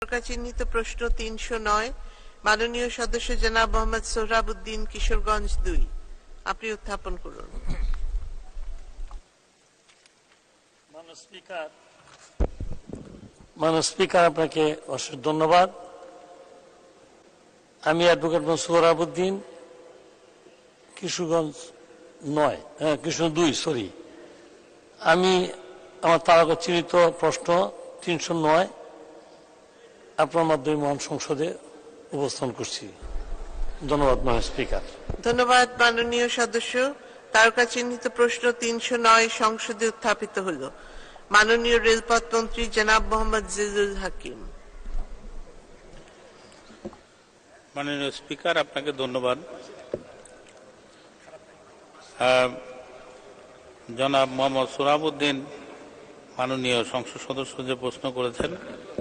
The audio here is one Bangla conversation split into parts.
চিহ্নিত প্রশ্ন 309 মাননীয় সদস্য জনাব মোহাম্মদ সোহরাবউদ্দিন, কিশোরগঞ্জ 2। আপনি উত্থাপন করুন। মাননীয় স্পিকার, আপনাকে অশেষ ধন্যবাদ। আমি অ্যাডভোকেট মোহাম্মদ সোহরাবউদ্দিন, কিশোরগঞ্জ 2। আমি আমার তারকা চিহ্নিত প্রশ্ন 309 আপনার মাধ্যমে মহান সংসদে উপস্থাপন করছি। ধন্যবাদ মাননীয় স্পিকার। ধন্যবাদ মাননীয় সদস্য। তারকা চিহ্নিত প্রশ্ন 309 সংসদে উত্থাপিত হল। মাননীয় রেলপথ মন্ত্রী জনাব মোহাম্মদ জিলুল হাকিম। মাননীয় স্পিকার, আপনাকে ধন্যবাদ। জনাব মোহাম্মদ সোহরাবউদ্দিন মাননীয় সংসদ সদস্য যে প্রশ্ন করেছেন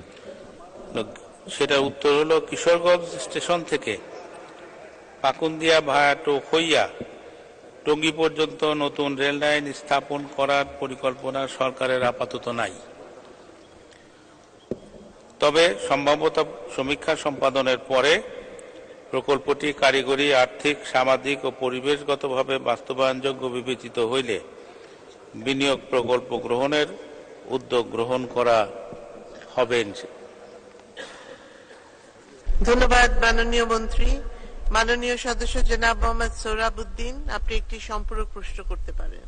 সেটার উত্তর হলো, কিশোরগঞ্জ স্টেশন থেকে পাকুন্দিয়া ভায়া হইয়া টঙ্গী পর্যন্ত নতুন রেল লাইন স্থাপন করার পরিকল্পনা সরকারের আপাতত নাই। তবে সম্ভাব্যতা সমীক্ষা সম্পাদনের পরে প্রকল্পটি কারিগরি, আর্থিক, সামাজিক ও পরিবেশগতভাবে বাস্তবায়নযোগ্য বিবেচিত হইলে বিনিয়োগ প্রকল্প গ্রহণের উদ্যোগ গ্রহণ করা হবে। ধন্যবাদ মাননীয় মন্ত্রী। মাননীয় সদস্য জনাব মোহাম্মদ সোহরাবউদ্দিন, আপনি একটি সম্পূরক প্রশ্ন করতে পারেন।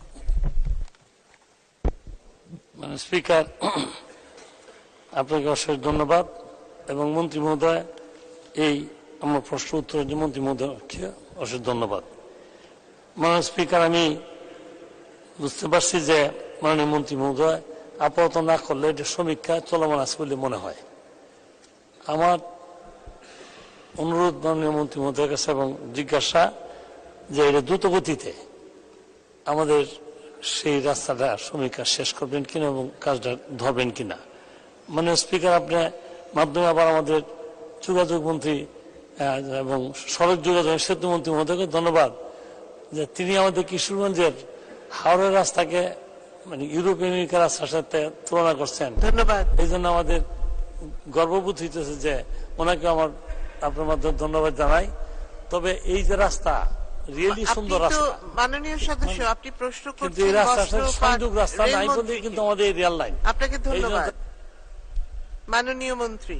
স্পিকার, আপনাকে অশেষ ধন্যবাদ এবং মন্ত্রী মহোদয়, এই আমার প্রশ্ন উত্তরের জন্য মন্ত্রী মহোদয়কে অশেষ ধন্যবাদ। মাননীয় স্পিকার, আমি বুঝতে পারছি যে মাননীয় মন্ত্রী মহোদয় আপাতত না করলে এটা সমীক্ষা চলমান আছে বলে মনে হয়। আমার অনুরোধ মাননীয় মন্ত্রী মহোদয়ের কাছে এবং জিজ্ঞাসা যে এটা দ্রুত গতিতে আমাদের সেই রাস্তাটা সমীক্ষা শেষ করবেন কিনা এবং কাজটা ধরবেন কিনা। মাননীয় স্পিকার, আপনার মাধ্যমে আবার আমাদের যোগাযোগ মন্ত্রী এবং সড়ক যোগাযোগ সেতু মন্ত্রী মহোদয়কে ধন্যবাদ যে তিনি আমাদের কিশোরগঞ্জের হাওড়ের রাস্তাকে মানে ইউরোপিয়ান ইউনিয়নের রাস্তার সাথে তুলনা করছেন। ধন্যবাদ। এই জন্য আমাদের গর্ববোধ হইতেছে যে ওনাকে আমার আপনার মাধ্যমে ধন্যবাদ জানাই। তবে এই যে রাস্তা রিয়েলি সুন্দর রাস্তা মাননীয় সদস্য, আপনি প্রশ্ন কিন্তু এই রাস্তার সাথে সংযোগ রাস্তা নাই বলে কিন্তু আমাদের এই রেল লাইন। আপনাকে ধন্যবাদ। মাননীয় মন্ত্রী।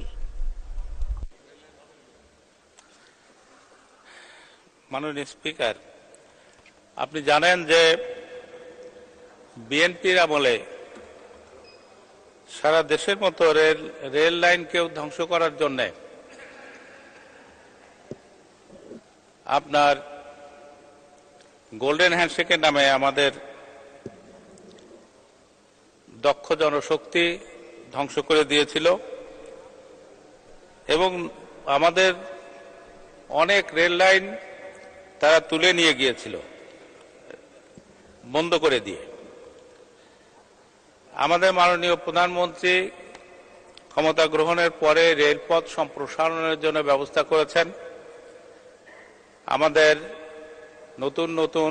মাননীয় স্পিকার, আপনি জানেন যে বিএনপির আমলে সারা দেশের মতো রেল লাইনকেও ধ্বংস করার জন্য আপনার গোল্ডেন হ্যান্ডশেকের নামে আমাদের দক্ষ জনশক্তি ধ্বংস করে দিয়েছিল এবং আমাদের অনেক রেল লাইন তারা তুলে নিয়ে গিয়েছিল বন্ধ করে দিয়ে। আমাদের মাননীয় প্রধানমন্ত্রী ক্ষমতা গ্রহণের পরে রেলপথ সম্প্রসারণের জন্য ব্যবস্থা করেছেন। আমাদের নতুন নতুন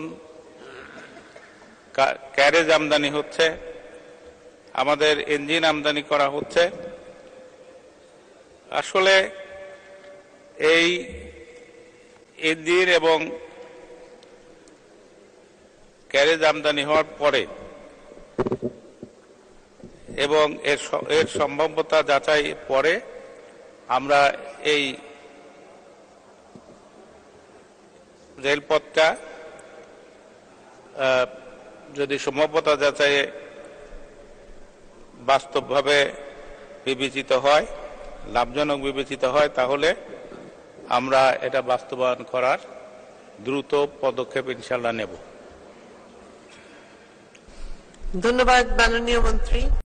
ক্যারেজ আমদানি হচ্ছে, আমাদের ইঞ্জিন আমদানি করা হচ্ছে। আসলে এই ইঞ্জিন এবং ক্যারেজ আমদানি হওয়ার পরে এবং এর সম্ভাব্যতা যাচাই পরে আমরা এই রেলপথটা যদি সম্ভাব্যতা যাচাই বাস্তবভাবে বিবেচিত হয়, লাভজনক বিবেচিত হয়, তাহলে আমরা এটা বাস্তবায়ন করার দ্রুত পদক্ষেপ ইনশাআল্লাহ নেব। ধন্যবাদ মাননীয় মন্ত্রী।